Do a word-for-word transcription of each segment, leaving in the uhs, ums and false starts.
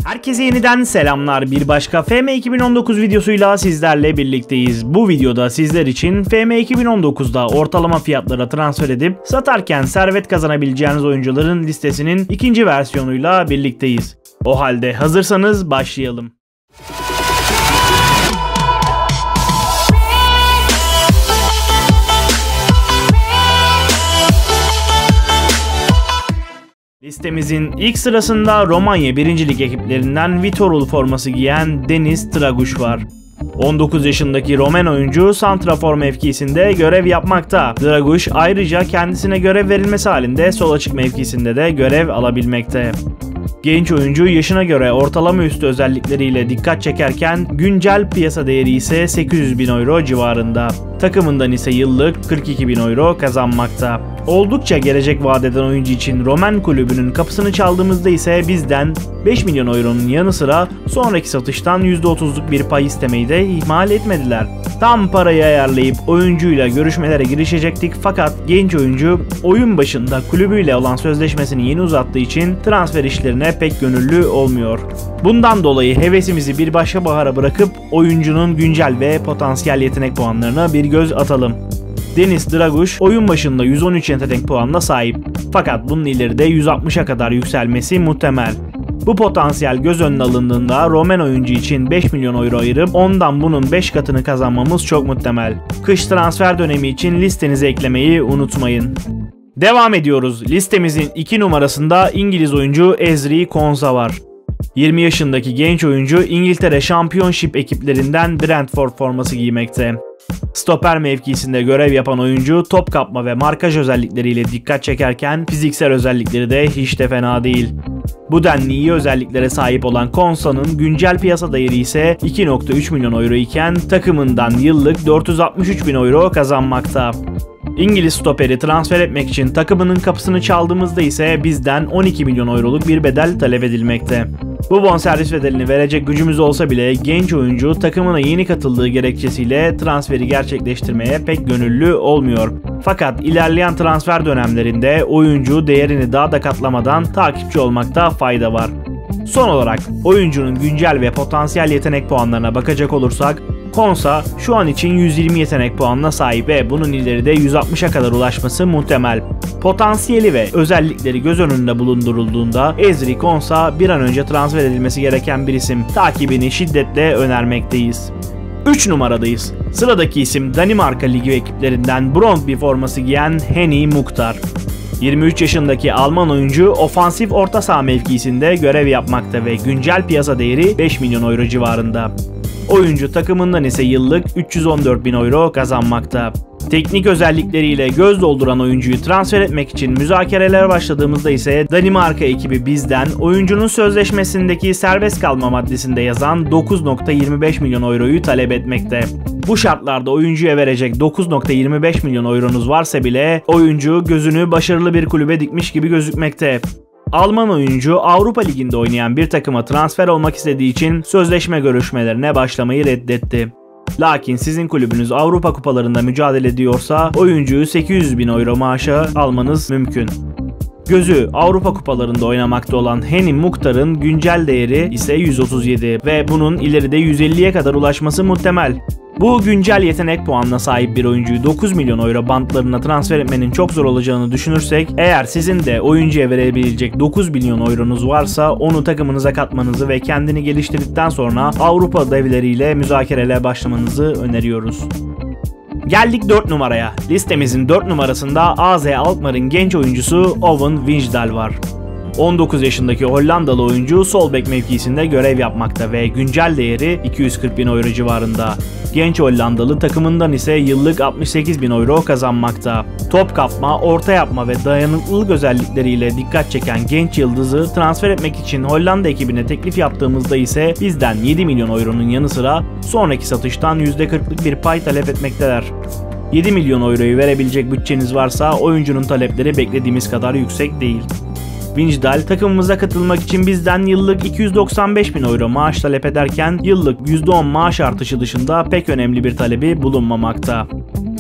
Herkese yeniden selamlar. Bir başka F M iki bin on dokuz videosuyla sizlerle birlikteyiz. Bu videoda sizler için F M iki bin on dokuzda ortalama fiyatlara transfer edip satarken servet kazanabileceğiniz oyuncuların listesinin ikinci versiyonuyla birlikteyiz. O halde hazırsanız başlayalım. Listemizin ilk sırasında Romanya birinci Lig ekiplerinden Viitorul forması giyen Denis Draguș var. on dokuz yaşındaki Romen oyuncu santrafor mevkisinde görev yapmakta. Draguș ayrıca kendisine görev verilmesi halinde sol açık mevkisinde de görev alabilmekte. Genç oyuncu yaşına göre ortalama üstü özellikleriyle dikkat çekerken güncel piyasa değeri ise sekiz yüz bin euro civarında. Takımından ise yıllık kırk iki bin euro kazanmakta. Oldukça gelecek vaat eden oyuncu için Romen kulübünün kapısını çaldığımızda ise bizden beş milyon euronun yanı sıra sonraki satıştan yüzde otuzluk bir pay istemeyi de ihmal etmediler. Tam parayı ayarlayıp oyuncuyla görüşmelere girişecektik fakat genç oyuncu oyun başında kulübüyle olan sözleşmesini yeni uzattığı için transfer işlerine pek gönüllü olmuyor. Bundan dolayı hevesimizi bir başka bahara bırakıp oyuncunun güncel ve potansiyel yetenek puanlarına bir göz atalım. Denis Draguș oyun başında yüz on üç yetenek puanına sahip. Fakat bunun ileride yüz altmışa kadar yükselmesi muhtemel. Bu potansiyel göz önüne alındığında Romen oyuncu için beş milyon euro ayırıp ondan bunun beş katını kazanmamız çok muhtemel. Kış transfer dönemi için listenize eklemeyi unutmayın. Devam ediyoruz. Listemizin iki numarasında İngiliz oyuncu Ezri Konsa var. yirmi yaşındaki genç oyuncu İngiltere Championship ekiplerinden Brentford forması giymekte. Stoper mevkisinde görev yapan oyuncu top kapma ve markaj özellikleriyle dikkat çekerken fiziksel özellikleri de hiç de fena değil. Bu denli iyi özelliklere sahip olan Konsa'nın güncel piyasa değeri ise iki nokta üç milyon euro iken takımından yıllık dört yüz altmış üç bin euro kazanmakta. İngiliz stoperi transfer etmek için takımının kapısını çaldığımızda ise bizden on iki milyon euroluk bir bedel talep edilmekte. Bu bonservis bedelini verecek gücümüz olsa bile genç oyuncu takımına yeni katıldığı gerekçesiyle transferi gerçekleştirmeye pek gönüllü olmuyor. Fakat ilerleyen transfer dönemlerinde oyuncu değerini daha da katlamadan takipçi olmakta fayda var. Son olarak oyuncunun güncel ve potansiyel yetenek puanlarına bakacak olursak Konsa şu an için yüz yirmi yetenek puanına sahip ve bunun ileride yüz altmışa kadar ulaşması muhtemel. Potansiyeli ve özellikleri göz önünde bulundurulduğunda Ezri Konsa bir an önce transfer edilmesi gereken bir isim. Takibini şiddetle önermekteyiz. üç numaradayız. Sıradaki isim Danimarka Ligi ekiplerinden Brøndby forması giyen Henning Mukhtar. yirmi üç yaşındaki Alman oyuncu ofansif orta saha mevkisinde görev yapmakta ve güncel piyasa değeri beş milyon euro civarında. Oyuncu takımından ise yıllık üç yüz on dört bin euro kazanmakta. Teknik özellikleriyle göz dolduran oyuncuyu transfer etmek için müzakereler başladığımızda ise Danimarka ekibi bizden oyuncunun sözleşmesindeki serbest kalma maddesinde yazan dokuz nokta yirmi beş milyon euroyu talep etmekte. Bu şartlarda oyuncuya verecek dokuz nokta yirmi beş milyon euronuz varsa bile oyuncu gözünü başarılı bir kulübe dikmiş gibi gözükmekte. Alman oyuncu Avrupa Ligi'nde oynayan bir takıma transfer olmak istediği için sözleşme görüşmelerine başlamayı reddetti. Lakin sizin kulübünüz Avrupa kupalarında mücadele ediyorsa oyuncuyu sekiz yüz bin euro maaşa almanız mümkün. Gözü Avrupa kupalarında oynamakta olan Henning Mukhtar'ın güncel değeri ise yüz otuz yedi ve bunun ileride yüz elliye kadar ulaşması muhtemel. Bu güncel yetenek puanına sahip bir oyuncuyu dokuz milyon euro bantlarına transfer etmenin çok zor olacağını düşünürsek, eğer sizin de oyuncuya verebilecek dokuz milyon euronuz varsa onu takımınıza katmanızı ve kendini geliştirdikten sonra Avrupa devleriyle müzakerelere başlamanızı öneriyoruz. Geldik dört numaraya. Listemizin dört numarasında A Z Alkmaar'ın genç oyuncusu Owen Wijndal var. on dokuz yaşındaki Hollandalı oyuncu sol bek mevkisinde görev yapmakta ve güncel değeri iki yüz kırk bin euro civarında. Genç Hollandalı takımından ise yıllık altmış sekiz bin euro kazanmakta. Top kapma, orta yapma ve dayanıklılık özellikleriyle dikkat çeken genç yıldızı transfer etmek için Hollanda ekibine teklif yaptığımızda ise bizden yedi milyon euronun yanı sıra sonraki satıştan yüzde kırklık bir pay talep etmekteler. yedi milyon euroyu verebilecek bütçeniz varsa oyuncunun talepleri beklediğimiz kadar yüksek değil. Wijndal takımımıza katılmak için bizden yıllık iki yüz doksan beş bin euro maaş talep ederken yıllık yüzde on maaş artışı dışında pek önemli bir talebi bulunmamakta.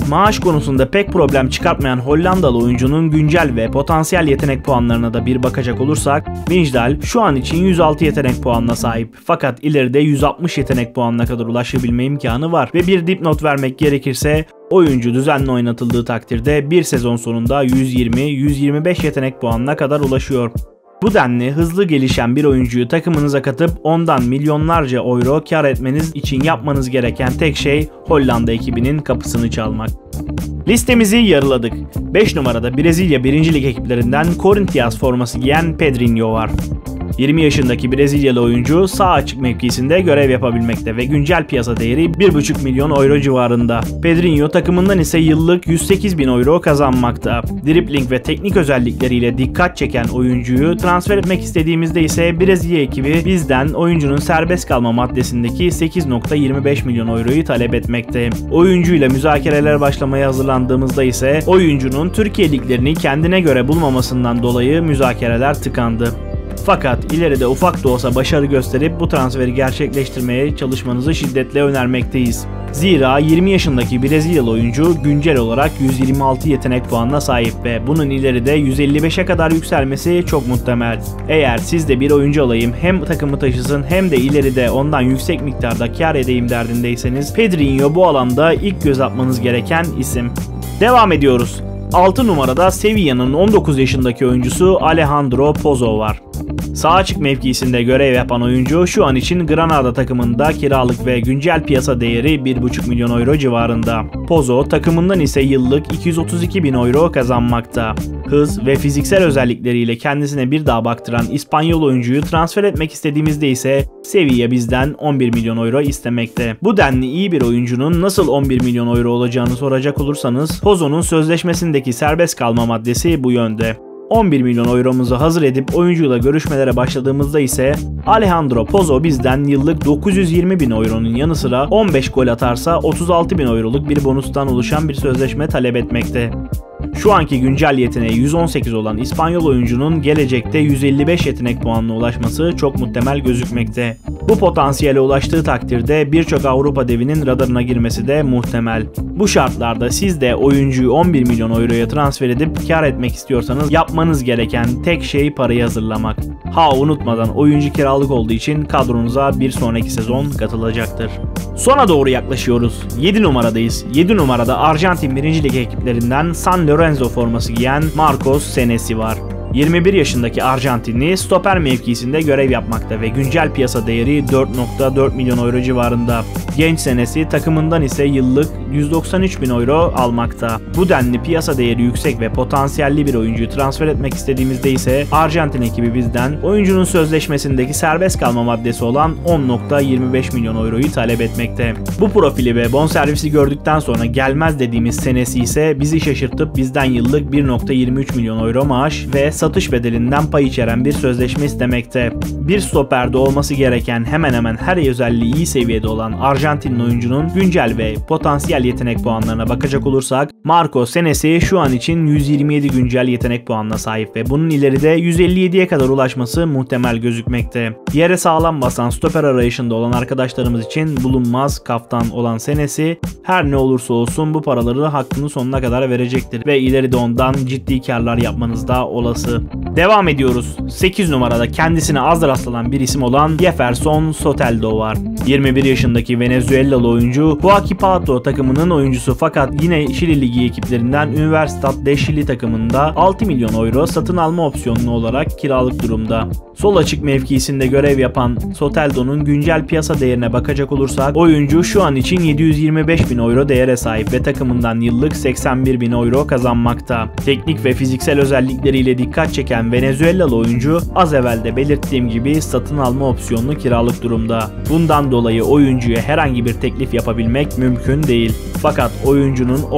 Maaş konusunda pek problem çıkartmayan Hollandalı oyuncunun güncel ve potansiyel yetenek puanlarına da bir bakacak olursak, Wijndal şu an için yüz altı yetenek puanına sahip. Fakat ileride yüz altmış yetenek puanına kadar ulaşabilme imkanı var ve bir dipnot vermek gerekirse oyuncu düzenli oynatıldığı takdirde bir sezon sonunda yüz yirmi yüz yirmi beş yetenek puanına kadar ulaşıyor. Bu denli hızlı gelişen bir oyuncuyu takımınıza katıp ondan milyonlarca euro kar etmeniz için yapmanız gereken tek şey Hollanda ekibinin kapısını çalmak. Listemizi yarıladık. beş numarada Brezilya birinci Lig ekiplerinden Corinthians forması giyen Pedrinho var. yirmi yaşındaki Brezilyalı oyuncu sağ açık mevkisinde görev yapabilmekte ve güncel piyasa değeri bir buçuk milyon euro civarında. Pedrinho takımından ise yıllık yüz sekiz bin euro kazanmakta. Dribbling ve teknik özellikleriyle dikkat çeken oyuncuyu transfer etmek istediğimizde ise Brezilya ekibi bizden oyuncunun serbest kalma maddesindeki sekiz nokta yirmi beş milyon euroyu talep etmekte. Oyuncuyla müzakereler başlamaya hazırlandığımızda ise oyuncunun Türkiye liglerini kendine göre bulmamasından dolayı müzakereler tıkandı. Fakat ileride ufak da olsa başarı gösterip bu transferi gerçekleştirmeye çalışmanızı şiddetle önermekteyiz. Zira yirmi yaşındaki Brezilyalı oyuncu güncel olarak yüz yirmi altı yetenek puanına sahip ve bunun ileride yüz elli beşe kadar yükselmesi çok muhtemel. Eğer siz de bir oyuncu alayım hem takımı taşısın hem de ileride ondan yüksek miktarda kar edeyim derdindeyseniz Pedrinho bu alanda ilk göz atmanız gereken isim. Devam ediyoruz. altı numarada Sevilla'nın on dokuz yaşındaki oyuncusu Alejandro Pozo var. Sağ açık mevkisinde görev yapan oyuncu şu an için Granada takımında kiralık ve güncel piyasa değeri bir buçuk milyon euro civarında. Pozo takımından ise yıllık iki yüz otuz iki bin euro kazanmakta. Hız ve fiziksel özellikleriyle kendisine bir daha baktıran İspanyol oyuncuyu transfer etmek istediğimizde ise Sevilla bizden on bir milyon euro istemekte. Bu denli iyi bir oyuncunun nasıl on bir milyon euro olacağını soracak olursanız Pozo'nun sözleşmesindeki serbest kalma maddesi bu yönde. on bir milyon euromuzu hazır edip oyuncuyla görüşmelere başladığımızda ise Alejandro Pozo bizden yıllık dokuz yüz yirmi bin euronun yanı sıra on beş gol atarsa otuz altı bin euroluk bir bonustan oluşan bir sözleşme talep etmekte. Şu anki güncel yeteneği yüz on sekiz olan İspanyol oyuncunun gelecekte yüz elli beş yetenek puanına ulaşması çok muhtemel gözükmekte. Bu potansiyele ulaştığı takdirde birçok Avrupa devinin radarına girmesi de muhtemel. Bu şartlarda siz de oyuncuyu on bir milyon euroya transfer edip kar etmek istiyorsanız yapmanız gereken tek şey parayı hazırlamak. Ha unutmadan oyuncu kiralık olduğu için kadronuza bir sonraki sezon katılacaktır. Sona doğru yaklaşıyoruz. yedi numaradayız. yedi numarada Arjantin birinci Lig ekiplerinden San Lorenzo forması giyen Marcos Senesi var. yirmi bir yaşındaki Arjantinli stoper mevkisinde görev yapmakta ve güncel piyasa değeri dört nokta dört milyon euro civarında. Genç Senesi takımından ise yıllık yüz doksan üç bin euro almakta. Bu denli piyasa değeri yüksek ve potansiyelli bir oyuncuyu transfer etmek istediğimizde ise Arjantin ekibi bizden oyuncunun sözleşmesindeki serbest kalma maddesi olan on nokta yirmi beş milyon euroyu talep etmekte. Bu profili ve bonservisi gördükten sonra gelmez dediğimiz Senesi ise bizi şaşırtıp bizden yıllık bir nokta yirmi üç milyon euro maaş ve satış bedelinden pay içeren bir sözleşme istemekte. Bir stoperde olması gereken hemen hemen her özelliği iyi seviyede olan Arjantinli oyuncunun güncel ve potansiyel yetenek puanlarına bakacak olursak Marcos Senesi şu an için yüz yirmi yedi güncel yetenek puanına sahip ve bunun ileride yüz elli yediye kadar ulaşması muhtemel gözükmekte. Yere sağlam basan stoper arayışında olan arkadaşlarımız için bulunmaz kaftan olan Senesi her ne olursa olsun bu paraları hakkını sonuna kadar verecektir ve ileride ondan ciddi karlar yapmanız da olası. Devam ediyoruz. sekiz numarada kendisine az rastlanan bir isim olan Jefferson Soteldo var. yirmi bir yaşındaki Venezuelalı oyuncu Huachipato takımının oyuncusu fakat yine Şili Ligi ekiplerinden Universidad de Chile takımında altı milyon euro satın alma opsiyonlu olarak kiralık durumda. Sol açık mevkisinde görev yapan Soteldo'nun güncel piyasa değerine bakacak olursak oyuncu şu an için yedi yüz yirmi beş bin euro değere sahip ve takımından yıllık seksen bir bin euro kazanmakta. Teknik ve fiziksel özellikleriyle dikkat çeken Venezuelalı oyuncu az evvel de belirttiğim gibi satın alma opsiyonlu kiralık durumda. Bundan dolayı oyuncuya herhangi bir teklif yapabilmek mümkün değil. Fakat oyuncunun opsiyonlu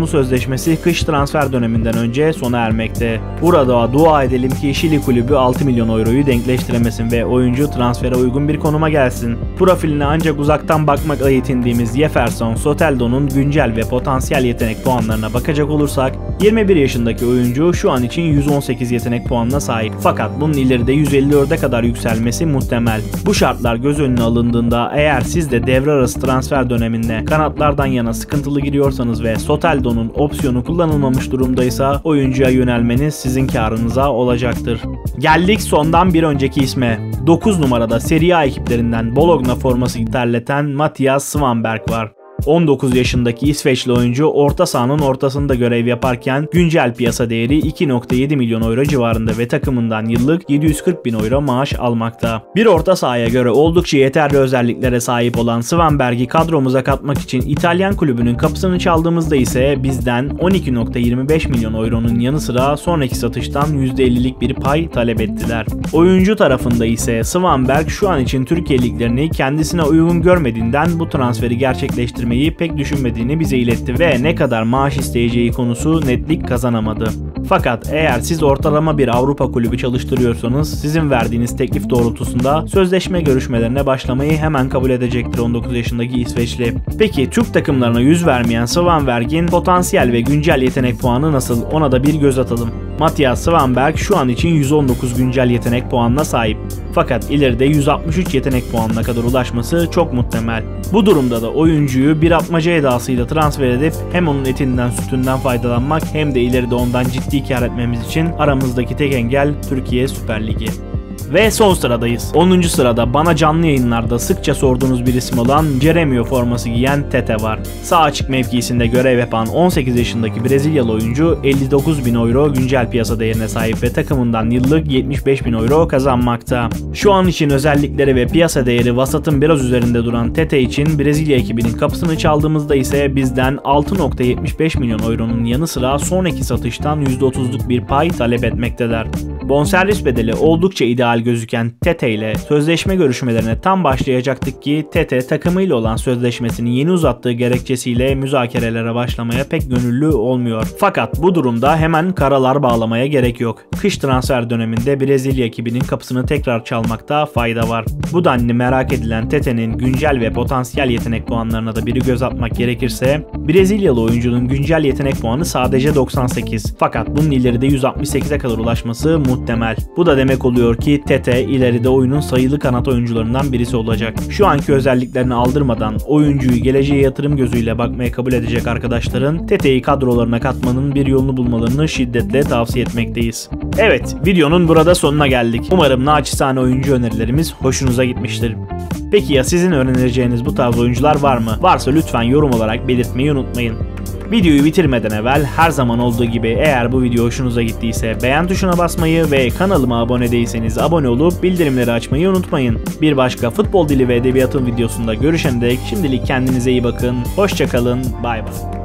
zorunlu sözleşmesi kış transfer döneminden önce sona ermekte. Burada dua edelim ki Şili kulübü altı milyon euroyu denkleştiremesin ve oyuncu transfere uygun bir konuma gelsin. Profiline ancak uzaktan bakmakla yetindiğimiz Jefferson Soteldo'nun güncel ve potansiyel yetenek puanlarına bakacak olursak, yirmi bir yaşındaki oyuncu şu an için yüz on sekiz yetenek puanına sahip. Fakat bunun ileride yüz elli dörde kadar yükselmesi muhtemel. Bu şartlar göz önüne alındığında eğer siz de devre arası transfer döneminde kanatlardan yana sıkıntılı giriyorsanız ve Soteldo'nun opsiyonu kullanılmamış durumdaysa oyuncuya yönelmeniz sizin karınıza olacaktır. Geldik sondan bir önceki isme. dokuz numarada Serie A ekiplerinden Bologna forması terleten Mattias Svanberg var. on dokuz yaşındaki İsveçli oyuncu orta sahanın ortasında görev yaparken güncel piyasa değeri iki nokta yedi milyon euro civarında ve takımından yıllık yedi yüz kırk bin euro maaş almakta. Bir orta sahaya göre oldukça yeterli özelliklere sahip olan Svanberg'i kadromuza katmak için İtalyan kulübünün kapısını çaldığımızda ise bizden on iki nokta yirmi beş milyon euronun yanı sıra sonraki satıştan yüzde ellilik bir pay talep ettiler. Oyuncu tarafında ise Svanberg şu an için Türkiye liglerini kendisine uygun görmediğinden bu transferi gerçekleştirmeyi pek düşünmediğini bize iletti ve ne kadar maaş isteyeceği konusu netlik kazanamadı. Fakat eğer siz ortalama bir Avrupa kulübü çalıştırıyorsanız sizin verdiğiniz teklif doğrultusunda sözleşme görüşmelerine başlamayı hemen kabul edecektir on dokuz yaşındaki İsveçli. Peki Türk takımlarına yüz vermeyen Svanberg'in potansiyel ve güncel yetenek puanı nasıl, ona da bir göz atalım. Mattias Svanberg şu an için yüz on dokuz güncel yetenek puanına sahip. Fakat ileride yüz altmış üç yetenek puanına kadar ulaşması çok muhtemel. Bu durumda da oyuncuyu bir atmaca edasıyla transfer edip hem onun etinden sütünden faydalanmak hem de ileride ondan ciddi kar etmemiz için aramızdaki tek engel Türkiye Süper Ligi. Ve son sıradayız. onuncu sırada bana canlı yayınlarda sıkça sorduğunuz bir isim olan Grêmio forması giyen Tete var. Sağ açık mevkisinde görev yapan on sekiz yaşındaki Brezilyalı oyuncu elli dokuz bin euro güncel piyasa değerine sahip ve takımından yıllık yetmiş beş bin euro kazanmakta. Şu an için özellikleri ve piyasa değeri vasatın biraz üzerinde duran Tete için Brezilya ekibinin kapısını çaldığımızda ise bizden altı nokta yetmiş beş milyon euronun yanı sıra sonraki satıştan yüzde otuzluk bir pay talep etmekteler. Bonservis bedeli oldukça ideal gözüken Tete ile sözleşme görüşmelerine tam başlayacaktık ki Tete takımıyla olan sözleşmesini yeni uzattığı gerekçesiyle müzakerelere başlamaya pek gönüllü olmuyor. Fakat bu durumda hemen karalar bağlamaya gerek yok. Kış transfer döneminde Brezilya ekibinin kapısını tekrar çalmakta fayda var. Bu denli merak edilen Tete'nin güncel ve potansiyel yetenek puanlarına da bir göz atmak gerekirse Brezilyalı oyuncunun güncel yetenek puanı sadece doksan sekiz. Fakat bunun ileride yüz altmış sekize kadar ulaşması muhtemel. Bu da demek oluyor ki Tete ileride oyunun sayılı kanat oyuncularından birisi olacak. Şu anki özelliklerini aldırmadan oyuncuyu geleceğe yatırım gözüyle bakmaya kabul edecek arkadaşların Tete'yi kadrolarına katmanın bir yolunu bulmalarını şiddetle tavsiye etmekteyiz. Evet, videonun burada sonuna geldik. Umarım naçizane oyuncu önerilerimiz hoşunuza gitmiştir. Peki ya sizin önereceğiniz bu tarz oyuncular var mı? Varsa lütfen yorum olarak belirtmeyi unutmayın. Videoyu bitirmeden evvel her zaman olduğu gibi eğer bu video hoşunuza gittiyse beğen tuşuna basmayı ve kanalıma abone değilseniz abone olup bildirimleri açmayı unutmayın. Bir başka futbol dili ve edebiyatın videosunda görüşene dek şimdilik kendinize iyi bakın, hoşça kalın, bay bay.